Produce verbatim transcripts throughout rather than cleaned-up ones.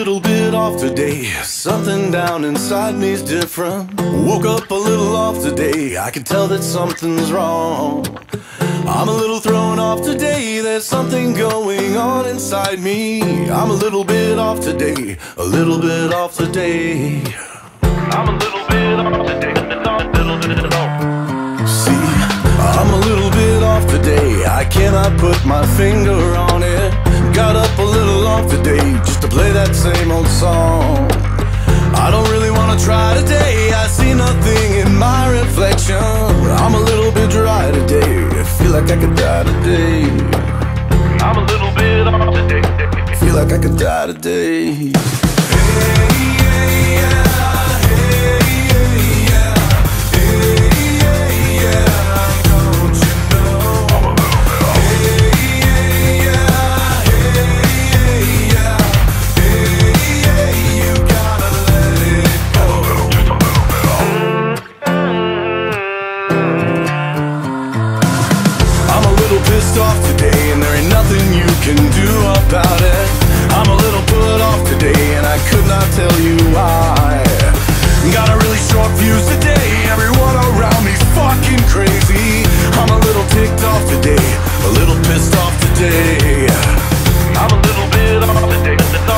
little bit off today. Something down inside me's different. Woke up a little off today. I can tell that something's wrong. I'm a little thrown off today. There's something going on inside me. I'm a little bit off today. A little bit off today. I'm a little bit off today. A little bit off. See, I'm a little bit off today. I cannot put my finger on it. Got up a little off today just to play that same old song. I don't really wanna try today. I see nothing in my reflection. I'm a little bit dry today. I feel like I could die today. I'm a little bit off today. I feel like I could die today. Pissed off today, and there ain't nothing you can do about it. I'm a little put off today, and I could not tell you why. Got a really short fuse today. Everyone around me's fucking crazy. I'm a little ticked off today, a little pissed off today. I'm a little bit off today.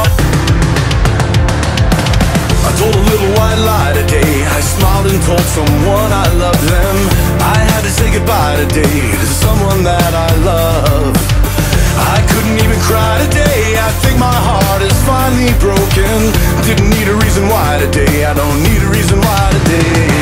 I told a little white lie today. I smiled and told someone I loved them. I had to say goodbye today to someone that I love. I couldn't even cry today. I think my heart is finally broken. Didn't need a reason why today. I don't need a reason why today.